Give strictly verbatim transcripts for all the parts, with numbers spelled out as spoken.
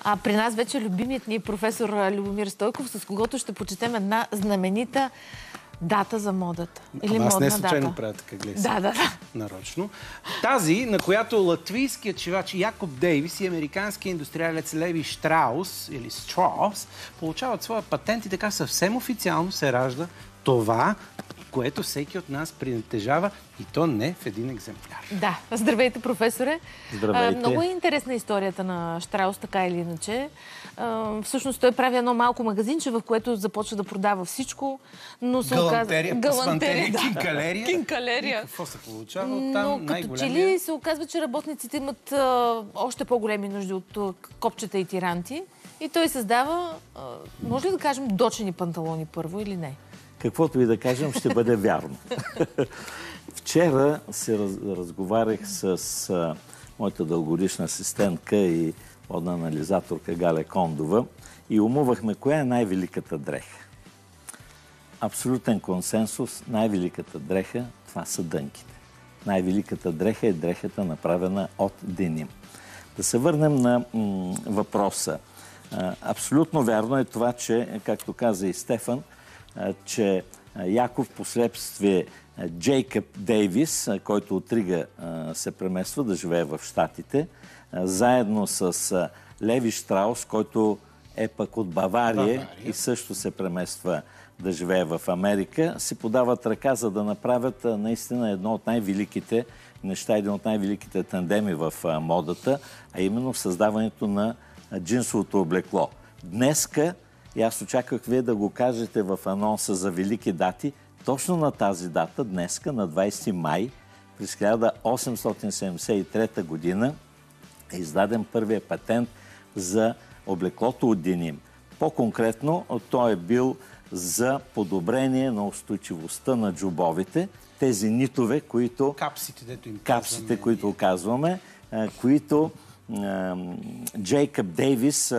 А при нас вече любимият ни професор Лубомир Стоykov, с когото ще почетем една знаменита дата за модата. Или Ама аз модна не случайно дата. правя така, гледай. Да, да, да. Нарочно. Тази, на която латвийският шивач Якоб Дейвис и американският индустриалец Леви Штраус, или Страус, получават своя патент и така съвсем официално се ражда това, което всеки от нас притежава, и то не в един екземпляр. Да. Здравейте, професоре. Здравейте. А, много е интересна историята на Штраус, така или иначе. А, всъщност той прави едно малко магазинче, в което започва да продава всичко, но се Галантерия, оказва... пасмантерия, кинкалерия. Кинкалерия. И какво се получава от там? Но като че ли се оказва, че работниците имат а, още по-големи нужди от а, копчета и тиранти. И той създава, а, може ли да кажем, дочени панталони първо или не? Каквото и да кажем, ще бъде вярно. Вчера се раз, разговарях с а, моята дългогодишна асистентка и модна анализаторка Галя Кондова и умувахме коя е най-великата дреха. Абсолютен консенсус, най-великата дреха, това са дънките. Най-великата дреха е дрехата, направена от деним. Да се върнем на м, въпроса. А, абсолютно вярно е това, че, както каза и Стефан, че Яков, последствие Джейкъб Дейвис, който от Рига се премества да живее в Щатите, заедно с Леви Штраус, който е пък от Бавария, Бавария и също се премества да живее в Америка, си подават ръка, за да направят наистина едно от най-великите неща, един от най-великите тандеми в модата, а именно създаването на джинсовото облекло. Днеска, и аз очаквах вие да го кажете в анонса за велики дати, точно на тази дата, днеска, на двайсети май, през хиляда осемстотин седемдесет и трета година, е издаден първият патент за облеклото от деним. По-конкретно, той е бил за подобрение на устойчивостта на джобовите, тези нитове, които... Капсите, дето им капсите, казваме, които казваме, които Джейкъб Дейвис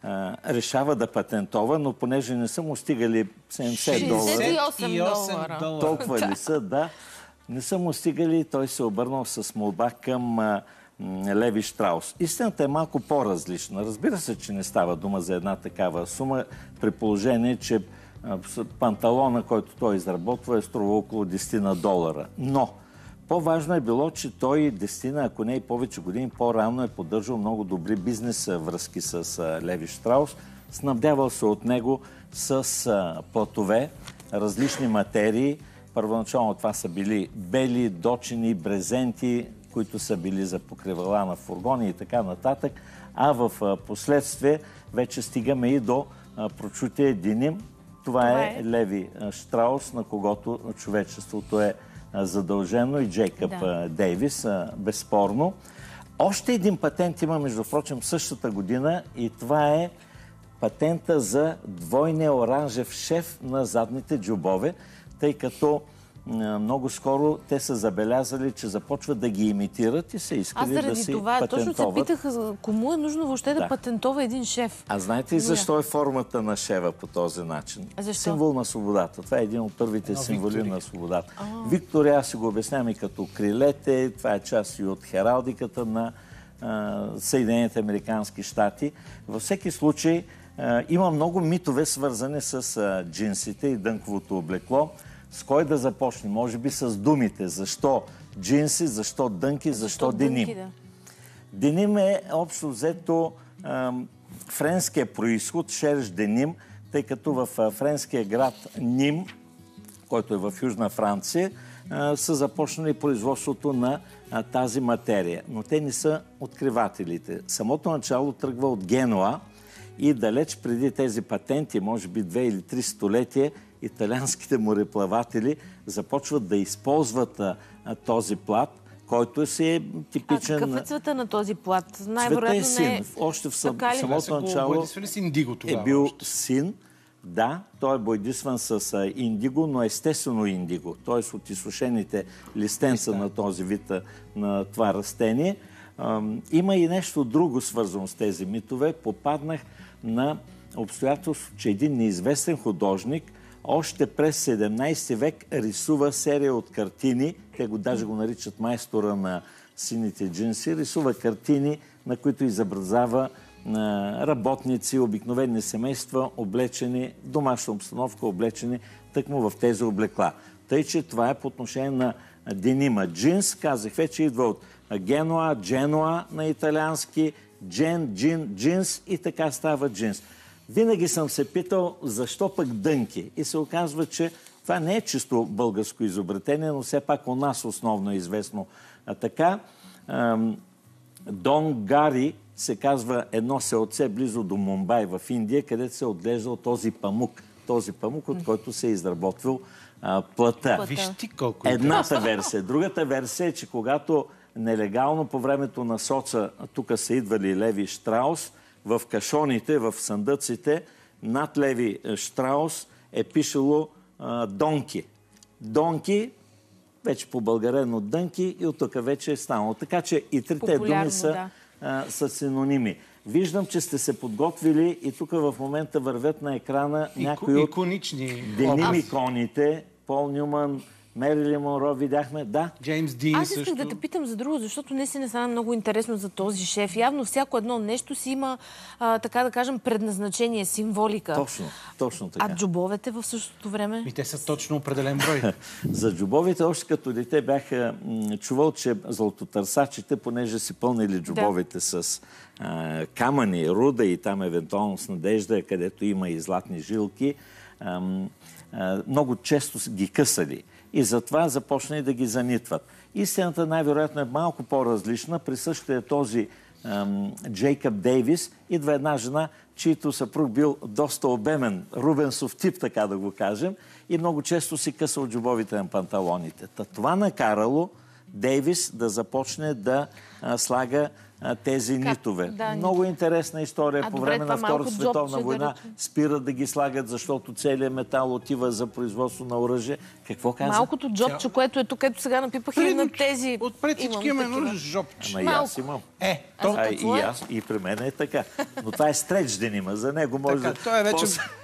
решава да патентова, но понеже не са му стигали седемдесет долара. шейсет и осем долара. Толкова ли са, да. Не са му стигали, той се обърнал с молба към а, Леви Штраус. Истината е малко по-различна. Разбира се, че не става дума за една такава сума, при положение, че а, панталона, който той изработва, е струва около десет долара. Но по-важно е било, че той десет, ако не и повече години по-рано е поддържал много добри бизнес връзки с Леви Штраус. Снабдявал се от него с платове, различни материи. Първоначално това са били бели, дочени, брезенти, които са били за покривала на фургони и така нататък. А в последствие вече стигаме и до прочутия деним. Това, Това е, е Леви Штраус, на когото човечеството е задължено, и Джейкъб да. Дейвис, безспорно. Още един патент има, между прочим, същата година, и това е патента за двойния оранжев шев на задните джобове, тъй като много скоро те са забелязали, че започват да ги имитират и са искали да си това, патентоват. Точно се питах, кому е нужно въобще да, да патентова един шеф. А знаете ли защо е формата на шева по този начин? Защо? Символ на свободата. Това е един от първите Но, символи Виктория. на свободата. А. Виктория, аз си го обяснявам и като крилете, това е част и от хералдиката на а, Съединените американски щати. Във всеки случай а, има много митове, свързани с а, джинсите и дънковото облекло. С кой да започнем? Може би с думите. Защо джинси, защо дънки, защо, защо деним? Дънки, да. Деним е общо взето ам, френския произход, шерш деним, тъй като в френския град Ним, който е в Южна Франция, а, са започнали производството на а, тази материя. Но те не са откривателите. Самото начало тръгва от Генуа и далеч преди тези патенти, може би две или три столетия, италианските мореплаватели започват да използват а, а, този плат, който си е типичен... А какъв е цвета на този плат? Цвета е син. Не... Още в съм... самото начало е бил още. син. Да, той е бойдисван с а, индиго, но естествено индиго. Т.е. от изсушените листенца на този вид на това растение. А, има и нещо друго свързано с тези митове. Попаднах на обстоятелство, че един неизвестен художник още през седемнайсети век рисува серия от картини, те го даже го наричат майстора на сините джинси, рисува картини, на които изобразява работници, обикновени семейства, облечени, домашна обстановка, облечени тъкмо в тези облекла. Тъй, че това е по отношение на денима. Джинс, казах вече, идва от Генуа, Дженуа на италиански, джен, джин, джинс и така става джинс. Винаги съм се питал защо пък дънки. И се оказва, че това не е чисто българско изобретение, но все пак у нас основно е известно. А така, Дон Гари се казва едно селце близо до Мумбай в Индия, където се е отглеждал този памук. Този памук, от който се е изработвал а, плъта. Виж ти колко Едната версия. Другата версия е, че когато нелегално по времето на соца тук са идвали Леви Штраус, в кашоните, в съндъците, над Леви Штраус е пишело а, Донки. Донки, вече по-българено дънки и от тук вече е станало. Така че и трите популярно, думи са, да. а, са синоними. Виждам, че сте се подготвили и тук в момента вървят на екрана Ико, някои от иконични деним иконите. Пол Нюман, Марилин Монро, видяхме, да. Джеймс Дин Аз исках също. да те питам за друго, защото не си не стана много интересно за този шеф. Явно всяко едно нещо си има, а, така да кажем, предназначение, символика. Точно, точно така. А джобовете в същото време? И те са точно определен брой. За джобовете, още като дете бях чувал, че златотърсачите, понеже си пълнили джобовете да. с а, камъни, руда и там евентуално с надежда, където има и златни жилки, а, а, много често ги късали. И затова започнали да ги занитват. Истината най-вероятно е малко по-различна. Присъща е този ам, Джейкъб Дейвис. Идва една жена, чийто съпруг бил доста обемен, Рубенсов тип, така да го кажем, и много често си късал джобовите на панталоните. Та това накарало Дейвис да започне да а, слага а, тези как? нитове. Да, много нито. интересна история. А, по време добре, на Втората световна джоб, война да спират да ги слагат, защото целият метал отива за производство на оръжие. Какво каза? Малкото джобче, което е тук, ето сега напипах и на тези... Отпред всички имаме жобче. Ама и аз имам. Е, то, а, и, аз, и при мен е така. Но това е стреч денима. За него може така, това е вече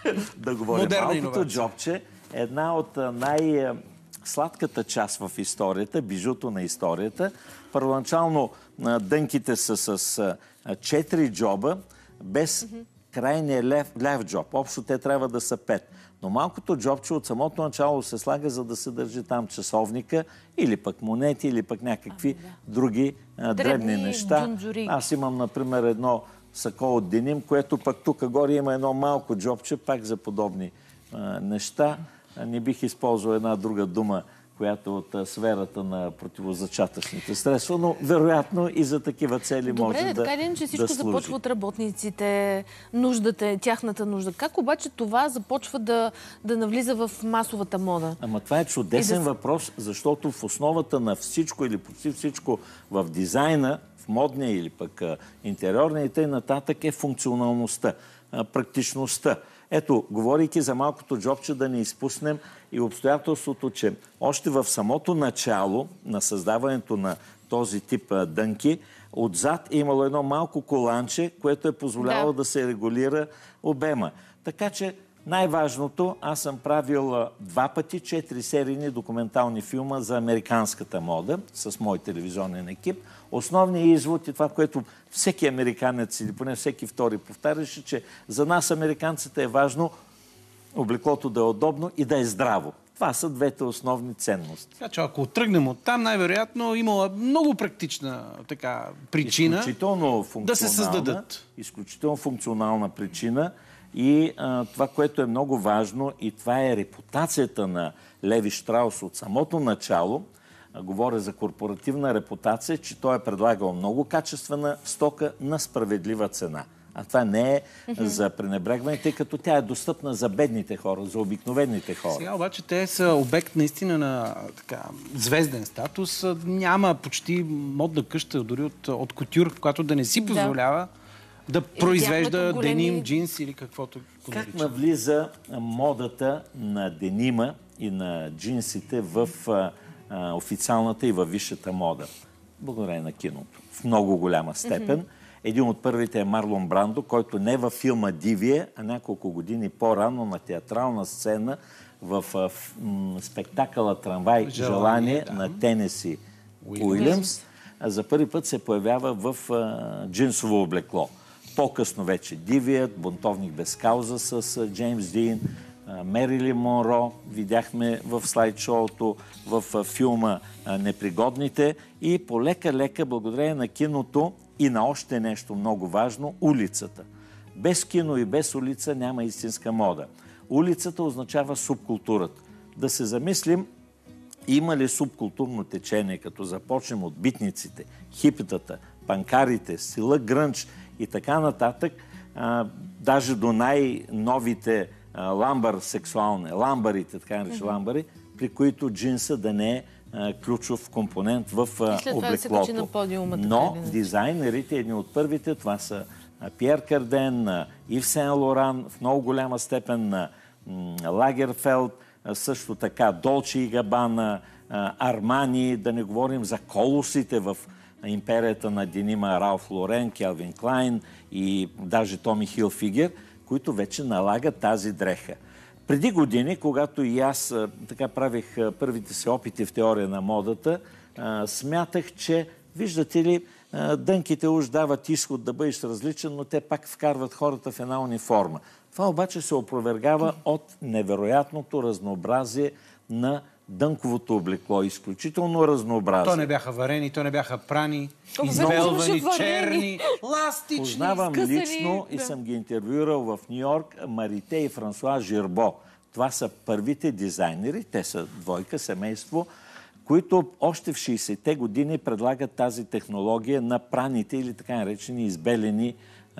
да говорим. Малкото джобче е една от най- сладката част в историята, бижуто на историята. Първоначално дънките са с четири джоба, без mm-hmm. крайния лев, лев джоб. Общо те трябва да са пет. Но малкото джобче от самото начало се слага, за да се държи там часовника или пък монети, или пък някакви а, да. други а, дребни, дребни неща. Джунджури. Аз имам, например, едно сако от деним, което пък тук горе има едно малко джобче, пак за подобни а, неща. Не бих използвал една друга дума, която е от сферата на противозачатъчните средства, но вероятно и за такива цели Добре, може да, да така ли, че всичко да започва от работниците, нуждата, тяхната нужда. Как обаче това започва да, да навлиза в масовата мода? Ама това е чудесен да... въпрос, защото в основата на всичко или почти всичко в дизайна, в модния или пък интериорния и т.н. е функционалността, практичността. Ето, говорейки за малкото джобче, да не изпуснем и обстоятелството, че още в самото начало на създаването на този тип дънки, отзад е имало едно малко коланче, което е позволяло да, да се регулира обема. Така че най-важното, аз съм правил два пъти четири серийни документални филма за американската мода с мой телевизионен екип. Основният извод и това, което всеки американец или поне всеки втори повтаряше, че за нас американците е важно облеклото да е удобно и да е здраво. Това са двете основни ценности. Така че ако тръгнем от там, най-вероятно имала много практична така, причина изключително да се създадат. Изключително функционална причина. И а, това, което е много важно, и това е репутацията на Леви Штраус от самото начало, а, говоря за корпоративна репутация, че той е предлагал много качествена стока на справедлива цена. А това не е mm-hmm. за пренебрегване, тъй като тя е достъпна за бедните хора, за обикновените хора. Сега обаче те са обект наистина на така, звезден статус. Няма почти модна къща, дори от, от кутюр, която да не си позволява да, да произвежда големи... деним, джинс или каквото. Как навлиза модата на денима и на джинсите в а, а, официалната и във висшата мода? Благодарение на киното. В много голяма степен. Mm-hmm. Един от първите е Марлон Брандо, който не във филма Дивие, а няколко години по-рано на театрална сцена в, в, в м, спектакъла Трамвай Желание, Желание да. на Тенеси Уилямс. За първи път се появява в а, джинсово облекло. По-късно вече Дивият, Бунтовник без кауза с Джеймс Дин, Марилин Монро, видяхме в слайд-шоуто, в филма Непригодните и полека-лека, благодарение на киното и на още нещо много важно, улицата. Без кино и без улица няма истинска мода. Улицата означава субкултурата. Да се замислим, има ли субкултурно течение, като започнем от битниците, хипитата, панкарите, стила грънч и така нататък, а, даже до най-новите а, ламбар сексуални, ламбарите, така наречени mm-hmm. ламбари, при които джинса да не е а, ключов компонент в а, облеклото. Да подиума, но дизайнерите, едни от първите, това са Пиер Карден, Ив Сен Лоран, в много голяма степен на Лагерфелд, също така Долче и Габана, Армани, да не говорим за колосите в империята на денима Ралф Лорен, Келвин Клайн и даже Томи Хилфигер, които вече налагат тази дреха. Преди години, когато и аз така правих първите си опити в теория на модата, смятах, че, виждате ли, дънките уж дават изход да бъдеш различен, но те пак вкарват хората в една униформа. Това обаче се опровергава от невероятното разнообразие на дънковото облекло. Изключително разнообразие. То не бяха варени, то не бяха прани, избелвани, черни, ластични, познавам скъсани. лично и съм ги интервюирал в Нью-Йорк Марите и Франсуа Жирбо. Това са първите дизайнери, те са двойка, семейство, които още в шейсетте години предлагат тази технология на праните или така наречени избелени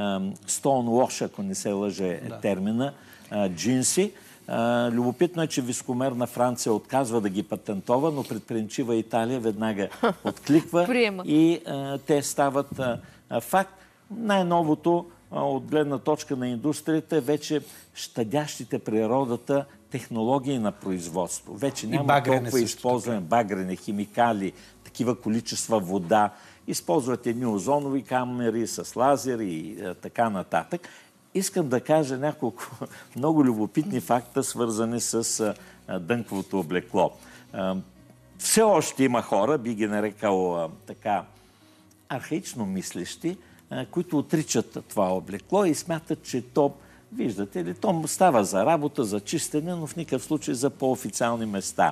стоунвош, ако не се лъже да. термина, а, джинси. А, любопитно е, че вискомерна Франция отказва да ги патентова, но предприемчива Италия веднага откликва и а, те стават а, а, факт. Най-новото а, от гледна точка на индустрията е вече щадящите природата технологии на производство. Вече няма толкова използване багрене, химикали, такива количества вода. Използват едни озонови камери с лазер и а, така нататък. Искам да кажа няколко много любопитни факта, свързани с а, дънковото облекло. А, все още има хора, би ги нарекал а, така архаично мислещи, а, които отричат това облекло и смятат, че то, виждате ли, то става за работа, за чистене, но в никакъв случай за по-официални места.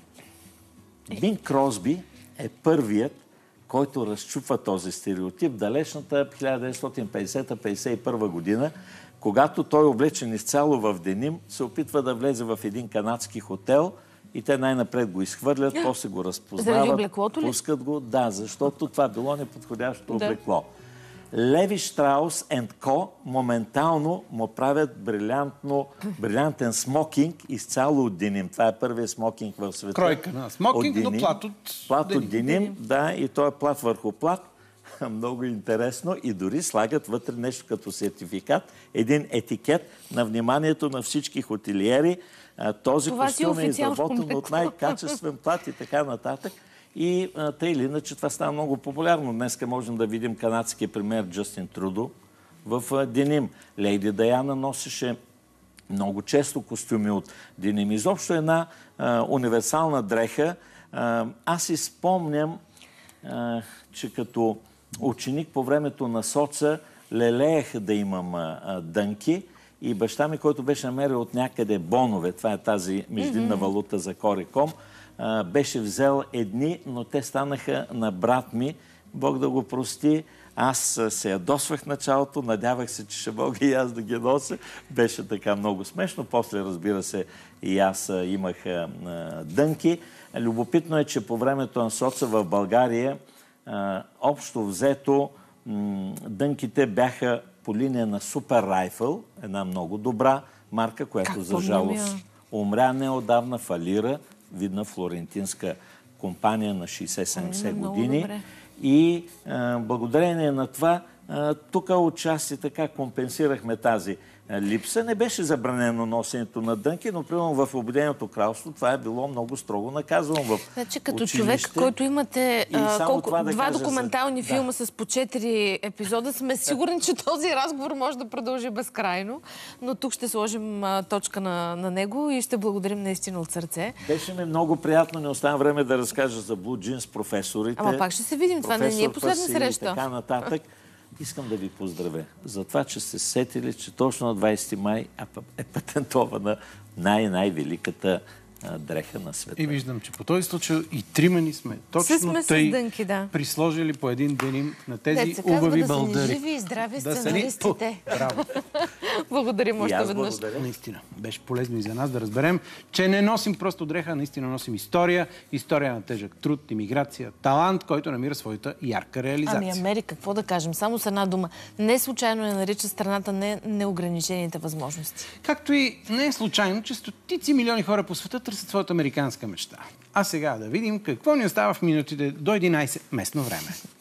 Бин Кросби е първият, който разчупва този стереотип в далечната хиляда деветстотин петдесета - петдесет и първа година, когато той, облечен изцяло в деним, се опитва да влезе в един канадски хотел и те най-напред го изхвърлят, после го разпознават, пускат го. Да, защото това било неподходящо облекло. Леви, Штраус енд Ко моментално му правят брилянтен смокинг изцяло от деним. Това е първият смокинг в света. Кройка на смокинг, но плат от плат от деним. Да, и той е плат върху плат. Много интересно. И дори слагат вътре нещо като сертификат, един етикет на вниманието на всички хотелиери. Този това костюм е изработен от най-качествен плат и така нататък. И тъй или иначе това става много популярно. Днеска можем да видим канадския премиер Джастин Трудо в деним. Лейди Даяна носеше много често костюми от деним. Изобщо една а, универсална дреха. А, аз си спомням, а, че като ученик по времето на соца лелеех да имам а, дънки и баща ми, който беше намерил от някъде бонове, това е тази междинна mm-hmm. валута за Кореком, беше взел едни, но те станаха на брат ми. Бог да го прости. Аз се ядосвах началото, надявах се, че ще мога и аз да ги нося. Беше така много смешно. После, разбира се, и аз имах а, дънки. Любопитно е, че по времето на соца в България а, общо взето м, дънките бяха по линия на Супер Райфъл, една много добра марка, която как за жалост умря неотдавна, фалира. Видна флорентинска компания на шейсет - седемдесет години. И а, благодарение на това, а, тук отчасти така компенсирахме тази а, липса. Не беше забранено носенето на дънки, но примерно в Обединеното кралство това е било много строго наказано в значи, като училище. човек, който имате а, колко, да два документални за... филма да. с по четири епизода, сме сигурни, че този разговор може да продължи безкрайно, но тук ще сложим а, точка на, на него и ще благодарим наистина от сърце. Беше ми много приятно, не остана време да разкажа за Blue Jeans професорите. Ама пак ще се видим, това не е последна среща. Така нататък. искам да ви поздравя за това, че сте сетили, че точно на двайсети май е патентована най-най-великата дреха на света. И виждам, че по този случай и трима ни сме точно сме тъй дънки, да. присложили по един деним на тези Деца, убави да бълдари. Да са ни живи и здрави да сценаристите. Браво. Благодарим още веднъж. Благодаря. Наистина, беше полезно и за нас да разберем, че не носим просто дреха, наистина носим история, история на тежък труд, имиграция, талант, който намира своята ярка реализация. Ами Америка, какво да кажем? Само с една дума. Не случайно не нарича страната не неограничените възможности. Както и не е случайно, че стотици милиони хора по света търсят своята американска мечта. А сега да видим какво ни остава в минутите до единайсет местно време.